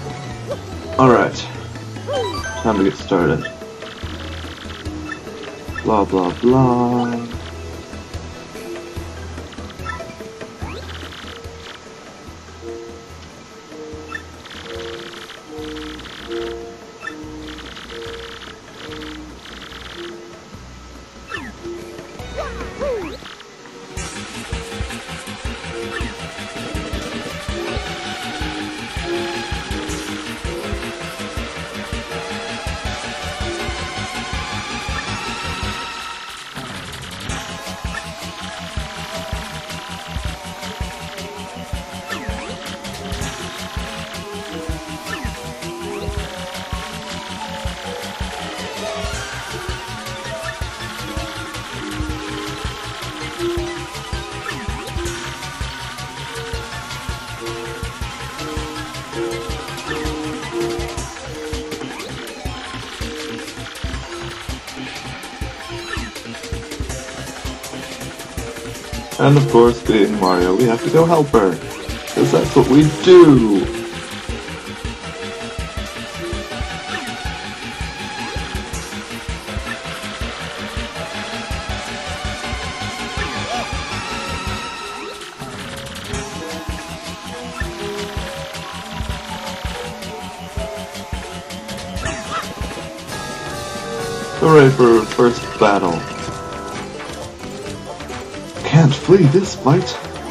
Alright, time to get started. Blah blah blah. And of course, being Mario, we have to go help her, because that's what we do! Hooray for first battle. Can't flee this fight.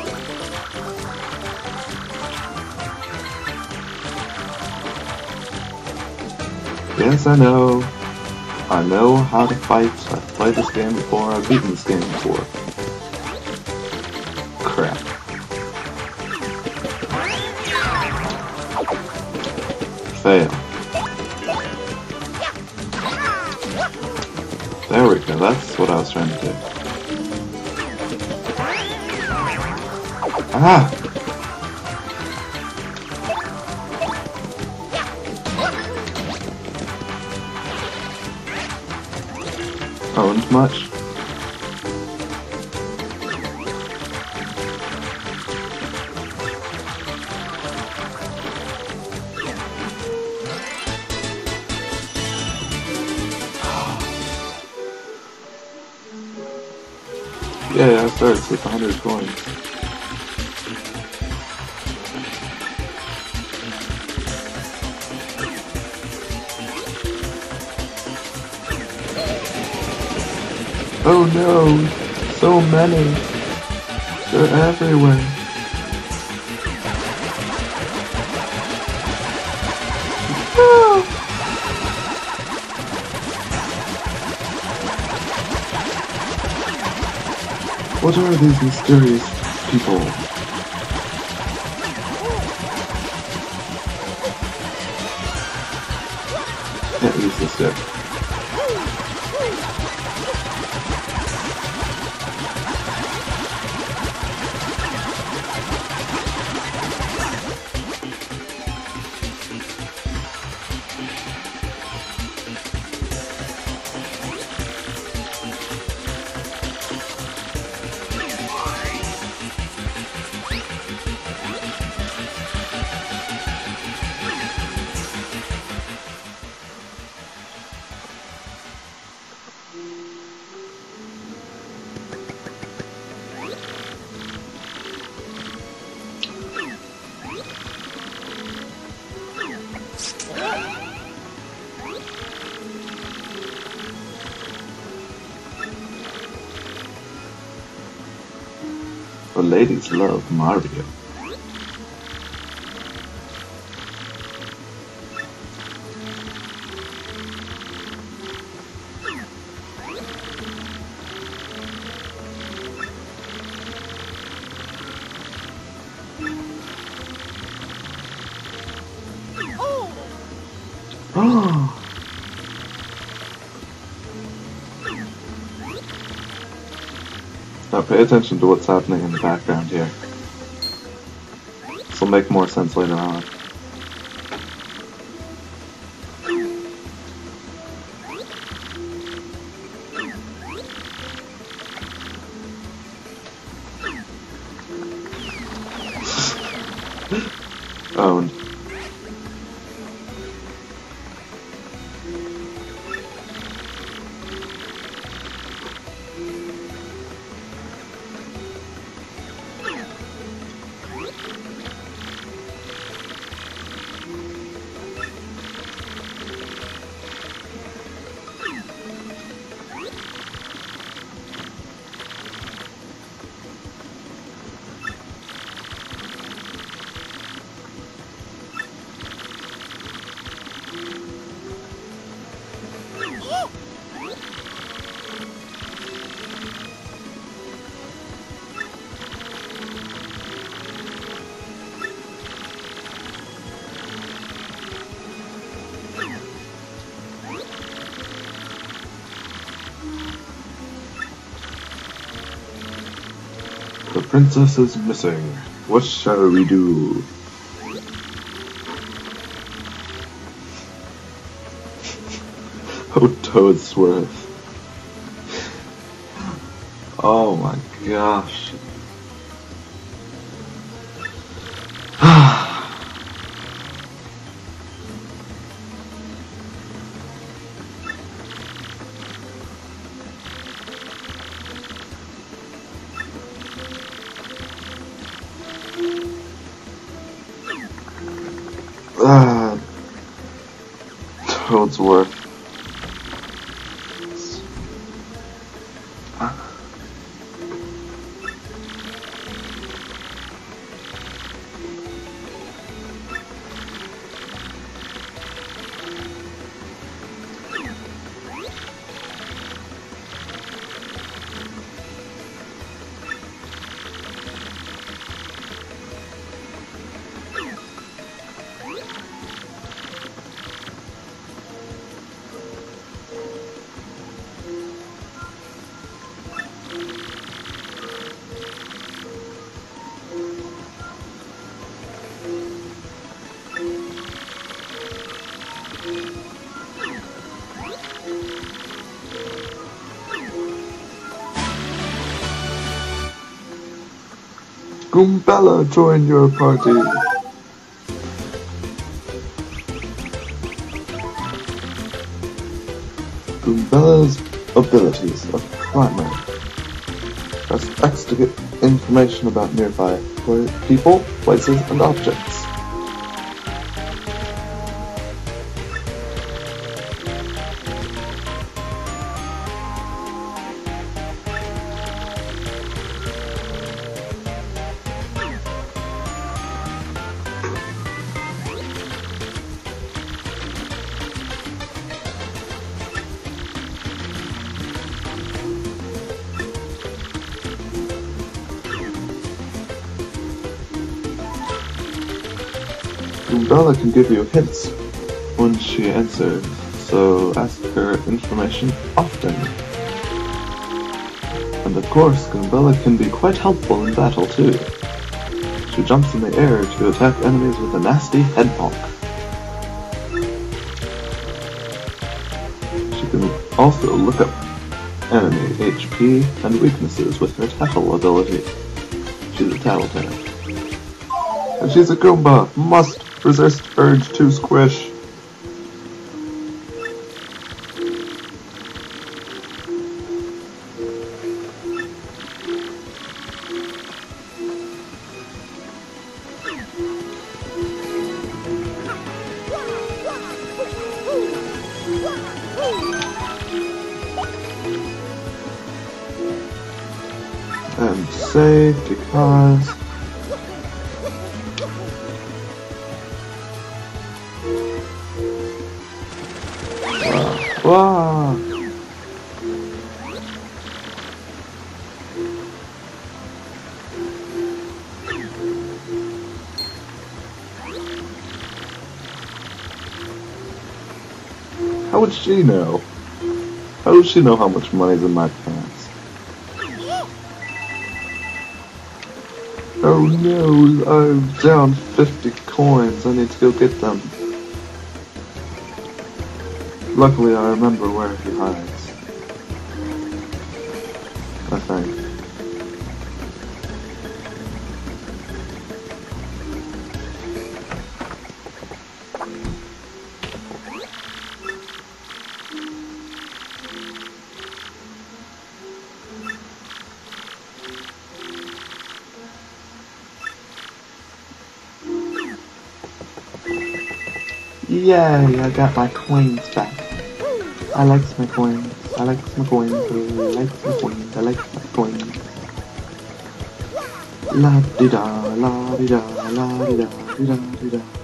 Yes, I know. I know how to fight. I've played this game before. I've beaten this game before. Crap. Fail. There we go. That's what I was trying to do. Ah! Owned much? Yeah, I started with 100 coins. Oh no! So many! They're everywhere! Ah! What are these mysterious people? Can't use this yet. The ladies love Mario. Oh! Now pay attention to what's happening in the background here. This will make more sense later on. Owned. princess is missing. What shall we do? Oh, Toadsworth. Oh my gosh. Toadsworth. Goombella, join your party. Goombella's abilities are primary. Press X to get information about nearby people, places, and objects. Goombella can give you hints when she answers, so ask her information often. And of course, Goombella can be quite helpful in battle too. She jumps in the air to attack enemies with a nasty head bonk. She can also look up enemy HP and weaknesses with her Tattle ability. She's a Tattletale. And she's a Goomba! Must resist urge to squish. And save because wow. How would she know? How would she know how much money's in my pants? Oh no, I'm down 50 coins. I need to go get them. Luckily, I remember where he hides. I think. Yay, I got my coins back. I like my coins. I like my coins. I like my coins. I like my coins. La di da, la di da, la di da, di da, di da.